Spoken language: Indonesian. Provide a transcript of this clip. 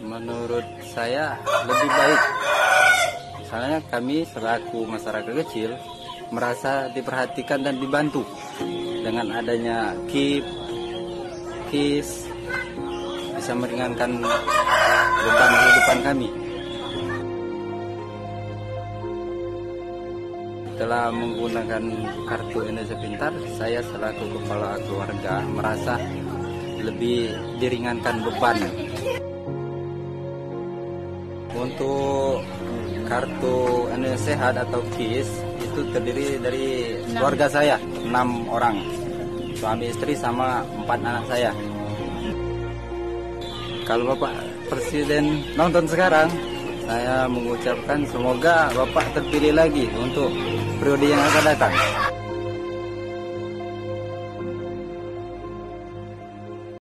Menurut saya lebih baik. Misalnya kami selaku masyarakat kecil merasa diperhatikan dan dibantu dengan adanya KIS bisa meringankan beban kehidupan kami. Setelah menggunakan kartu Indonesia Pintar, saya selaku kepala keluarga merasa lebih diringankan beban. Untuk kartu Indonesia Sehat atau KIS itu terdiri dari keluarga saya, 6 orang, suami istri sama 4 anak saya. Kalau Bapak Presiden nonton sekarang, saya mengucapkan semoga Bapak terpilih lagi untuk periode yang akan datang.